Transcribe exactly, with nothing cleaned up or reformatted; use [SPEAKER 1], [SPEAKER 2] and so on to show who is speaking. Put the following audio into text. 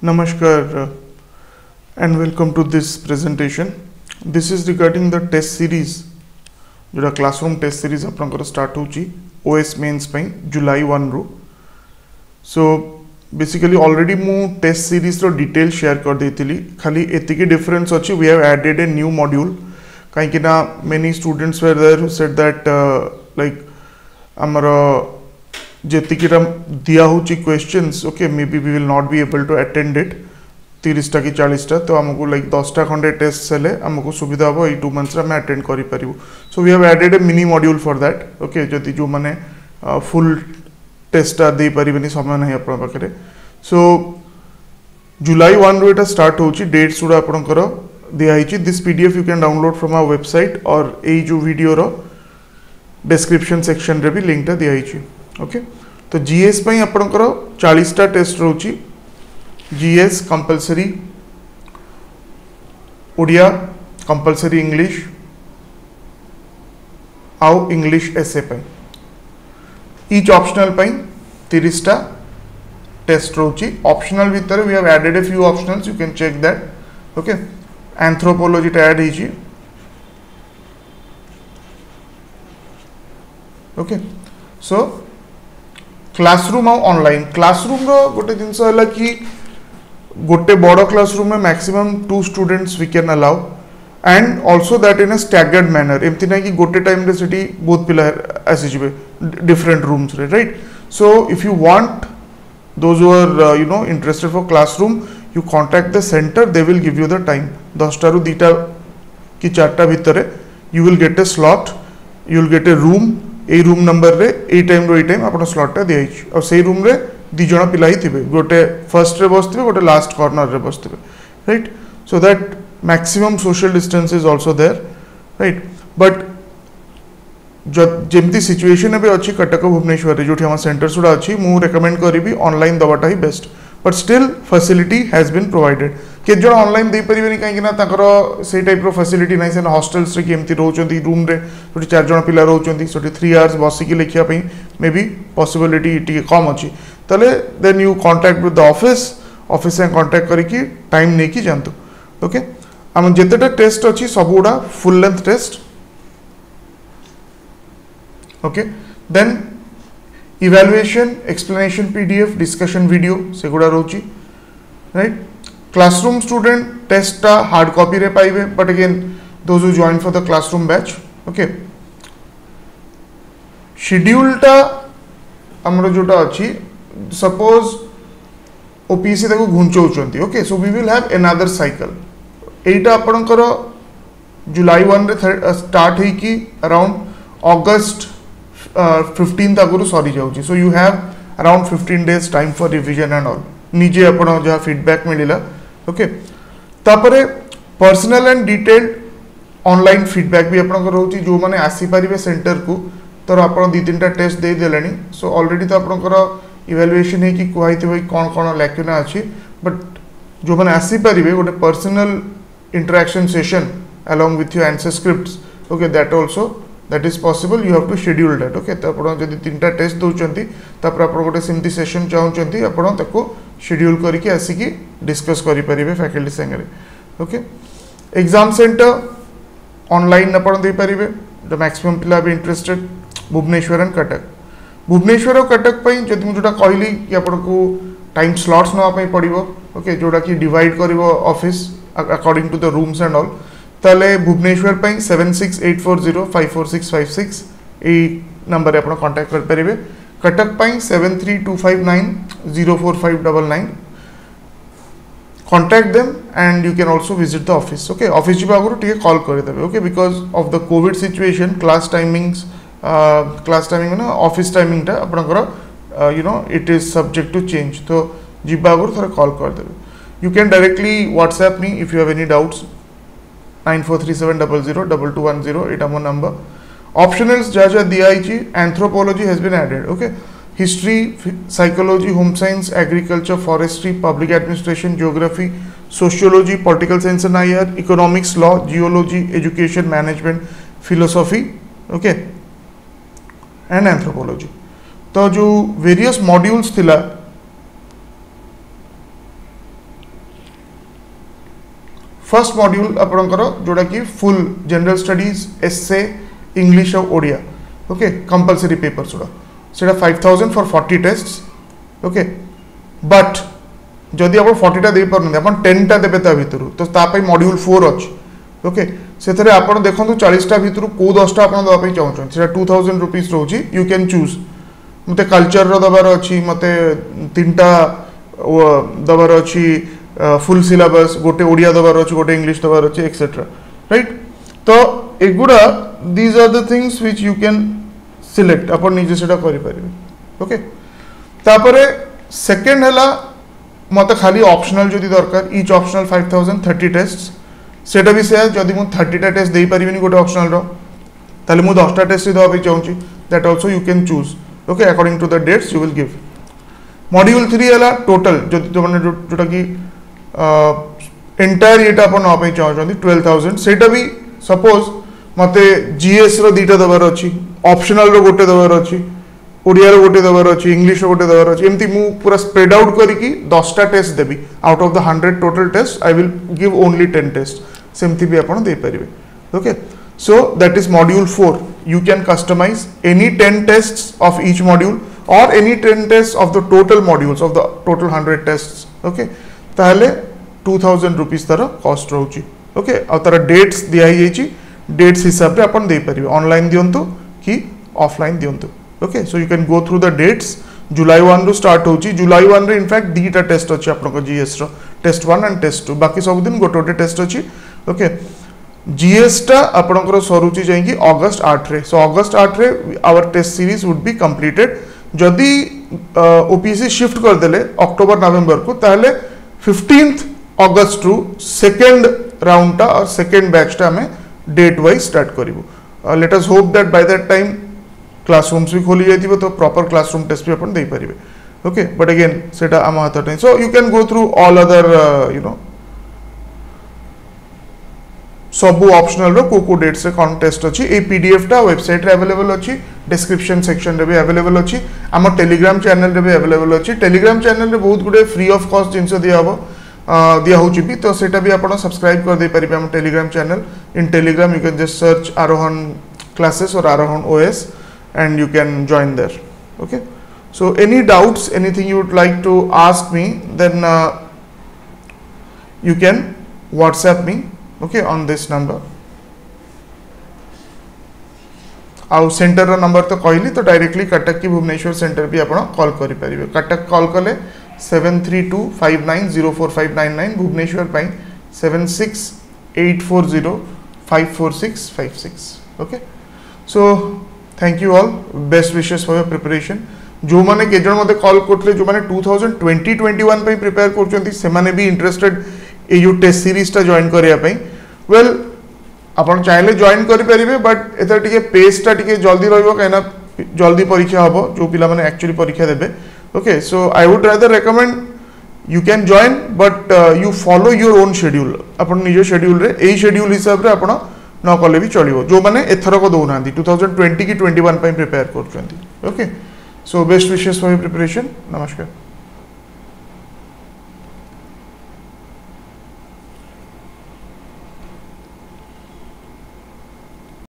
[SPEAKER 1] Namaskar uh, and welcome to this presentation. This is regarding the test series जोटा classroom test series आपनकर start होची O S mains ପାଇଁ July one रो. So basically already मु test series रो detail share कर देथिली खाली एतिकी difference अछि we have added a new module काहे कि ना many students were there who said that uh, like amara जेतिकी दिया होची questions okay maybe we will not be able to attend it तीस टा कि चालीस टा तो हमको लाइक दस टा खंडे टेस्ट सेले हमको सुविधा हो ए टू मंथ्स रा मैं अटेंड करि परिबो. So we have added a mini module for that okay जति जो माने फुल टेस्ट टा दे परिबनी समय नहीं अपन पाखरे. सो जुलाई one रो एटा स्टार्ट होची डेट्स उडा आपनकर दिया हिची. This PDF you can download from our website or ए जो वीडियो रो डिस्क्रिप्शन सेक्शन रे भी लिंक टा दिया हिची. ओके तो जीएस पई आपनकर चालीस टा टेस्ट रोची. GS compulsory Odia compulsory English आउ इंग्लिश एसे पई ईच ऑप्शनल पई तीस टा टेस्ट रोची. ऑप्शनल भीतर we have added a few optionals you can check that. Okay anthropology टा ऐड हिची. Okay so classroom or online classroom रो गोटे जिनस हला कि गोटे बड़ क्लासरूम में maximum two students we can allow and also that in a staggered manner एमती ना कि गोटे टाइम रे सिटी बहुत पिला आसी जिवे डिफरेंट रूम्स रे right. So if you want those who are you know interested for classroom you contact the centre they will give you the time दस टा रु दीटा कि चारटा भितर you will get a slot you will get a room a room number रे a time रो a time आपन स्लॉट टा दिया छि और सेही रूम रे दि जण पिला ही थिबे गोटे फर्स्ट रे बसथिबे गोटे लास्ट कॉर्नर रे बसथिबे right. So that maximum social distance is also there right. But जेमती सिचुएशन एबे अछि कटक भुवनेश्वर रे जोठी हम सेंटर सुडा अछि मु रेकमेंड करिबी ऑनलाइन दबाटा ही best. But still facility has been provided के जण ऑनलाइन दे परिबेनी काहे कि ना ताकर से टाइप रो फैसिलिटी नै से हॉस्टल्स रे केमती रहउचंती रूम रे छोटी चार जण पिला रहउचंती छोटी थ्री आवर्स बसी के लिखिया पई मे बी पॉसिबिलिटी टिके कम अछि तले then you contact with the office office से कांटेक्ट करिकि टाइम नै कि जानतो. ओके हम जेतेटा टेस्ट अछि सबुडा full length test. Okay then evaluation explanation PDF discussion video से गुडा रोची राइट. क्लासरूम स्टूडेंट टेस्ट टा हार्ड कॉपी रे पाइबे but again those who join for the classroom batch. Okay schedule टा हमरो जोटा अछि सपोज ओपीसी ताको घुंचौचंती. Okay so we will have another cycle एटा आपनकर जुलाई one रे स्टार्ट है कि अराउंड अगस्त फिफ्टीन तक सरी जाउची. So you have around fifteen days time for revision and all निजे आपण जहाँ फीडबैक मिलिला. ओके तापरे personal and detailed online feedback भी आपन रहउची जो माने आसी परिबे सेंटर को तर आपण दि तीन टा टेस्ट दे देलानी. सो ऑलरेडी तो आपनकर इवैल्यूएशन है कि कोइ थि कोन कोन लैक्यूना अछि बट जो माने आसी परिबे गोटे personal interaction session along with your answer scripts. Okay that also that is possible you have to schedule that. okay तो आपण जदी तीनटा टेस्ट दोचंती तापर आपण गोटे सिमती सेशन चाहउचंती आपण ताको शेड्यूल करके आसी की डिस्कस करि परिबे फैकल्टी संगे. ओके एग्जाम सेंटर ऑनलाइन आपण दे परिबे द मैक्सिमम पिला बी interested Bhubaneswar and Cuttack. Bhubaneswar or Cuttack पई जदी मु जोटा कहली कि आपण को टाइम स्लॉट्स नवा पई पड़िबो. ओके जोटा कि डिवाइड करिवो office according to the rooms and all ताले भुवनेश्वर पई seven six eight four zero five four six five six ए नंबर आपण कांटेक्ट कर परिबे. कटक पई seven three two five nine zero four five nine nine contact them and you can also visit the office. Okay office जिबा आगु टिके call कर देबे. Okay because of the Covid situation class timings class timing ना office timing टा आपनकर you know it is subject to change. तो जिबा आगु थोड़ा कॉल कर देबे. You can directly WhatsApp me if you have any doubts nine four three seven double zero double two one zero एटा मो नंबर. ऑप्शनल्स जा जा दिया आइची anthropology has been added. Okay history psychology home science agriculture forestry public administration geography sociology political science and IR economics law geology education management philosophy okay and anthropology. तो जो various modules थिला first module आपणकर जोड़ा कि full general studies essay English और Odia okay compulsory paper जोड़ा सेटा five thousand for forty test okay but जदि आप फोर्टी टा दे पारन आप टेन टा देबे ता भितरु तो ता पई मॉड्यूल फोर अछि ओके सेथरे आपण देखंतु चालीस टा भितरु को दस टा आपण दबा पई चाहउछन सेटा टू थाउजेंड रुपीस रोजी यू कैन चूज मते कल्चर रो दबार अछि मते तीनटा दबार अछि फुल सिलेबस गोटे ओडिया दबार अछि गोटे इंग्लिश दबार अछि एक्सेट्रा राइट तो एगुडा these are the things which you can select अपन निजे सेटा करि परिबे ओके तापरे सेकंड हला मते खाली ऑप्शनल जदि दरकार each optional five thousand thirty tests सेटा भी से जदि मु थर्टी टा टेस्ट देई परिबिनी गोटे ऑप्शनल रो ताले मु दस टा टेस्ट दबा पई चाहूची that also you can choose okay according to the dates you will give module three हला टोटल जदि तो माने जोटा कि एंटायर एटा अपन न पई चाहउछंती ट्वेल्व थाउजेंड सेटा भी सपोज मते जीएस रो दीटा दबार अछि ऑप्शनल रो गोटे दबार अछि ओडिया रो गोटे दबार अछि इंग्लिश रो गोटे दबार अछि एमती मु पूरा स्प्रेड आउट करिकि दस टा टेस्ट देबी out of the hundred total test I will give only ten test सेमती भी आपण दे परिबे okay so that is module four you can customize any ten tests of each module or any ten tests of the total modules of the total one hundred tests okay ताहले two thousand rupees तारा cost रहउची okay आ तारा dates दिया ही छी dates हिसाब रे अपन दे परिबे ऑनलाइन दियंतु कि ऑफलाइन दियंतु okay so you can go through the dates July one रो स्टार्ट होची जुलाई वन रे इनफैक्ट दीटा टेस्ट अछि आपन को जीएस रो test one and test two बाकी सब दिन गोटे गोटे टेस्ट अछि ओके जीएस टा आपनकर सरुचि जाईकी अगस्त आठ रे सो अगस्त आठ रे our test series would be completed जदि ओपीसी शिफ्ट कर देले अक्टोबर नवंबर को ताहले फिफ्टीन्थ अगस्त रु सेकंड राउंड टा और सेकंड बैच टा हमें डेट वाइज स्टार्ट करिवो let us hope that by that time classrooms भी खोली जाइतिबो तो प्रॉपर क्लासरूम टेस्ट भी अपन दे परिबे ओके बट अगेन सेटा आम हाथ नै so you can go through all other you know सबु ऑप्शनल रो को को डेट से कॉन्टेस्ट अछि ए पीडीएफ टा वेबसाइट रे अवेलेबल अछि डिस्क्रिप्शन सेक्शन रे भी अवेलेबल अछि हम टेलीग्राम चैनल रे भी अवेलेबल अछि टेलीग्राम चैनल रे बहुत गुडे फ्री ऑफ कॉस्ट जिंस दिया हबो दिया होछि भी तो सेटा भी आपण सब्सक्राइब कर दे परिबे हम Telegram channel in Telegram you can just search Aarohan classes और Aarohan OS and you can join there okay so any doubts anything you would like to ask me then uh, you can WhatsApp me okay on this number आउ centre रो number तो कहली तो directly Cuttack की Bhubaneswar centre भी आपण call करि परिबे कटक कॉल कले seven three two five nine zero four five nine nine Bhubaneswar पई seven six eight four zero five four six five six okay so thank you all best wishes for your preparation जो माने के जण मते call करथले जो माने two thousand twenty twenty one पे प्रिपेयर करचंती से माने भी इंटरेस्टेड ए यू टेस्ट सीरीज ता जॉइन करिया पई वेल आपण चाहिले जॉइन करि परिबे बट एता टिके पेज ता टिके जल्दी रहइबो काइना जल्दी परीक्षा हबो जो पिला माने एक्चुअली परीक्षा देबे okay so I would rather recommend you can join but you follow your own schedule आपण निजे शेड्यूल रे एई शेड्यूल हिसाब रे आपण न कले भी चलिवो जो माने एथरक दउना टू थाउजेंड ट्वेंटी की ट्वेंटी वन पे प्रिपेयर करचंती okay so best wishes for your preparation नमस्कार।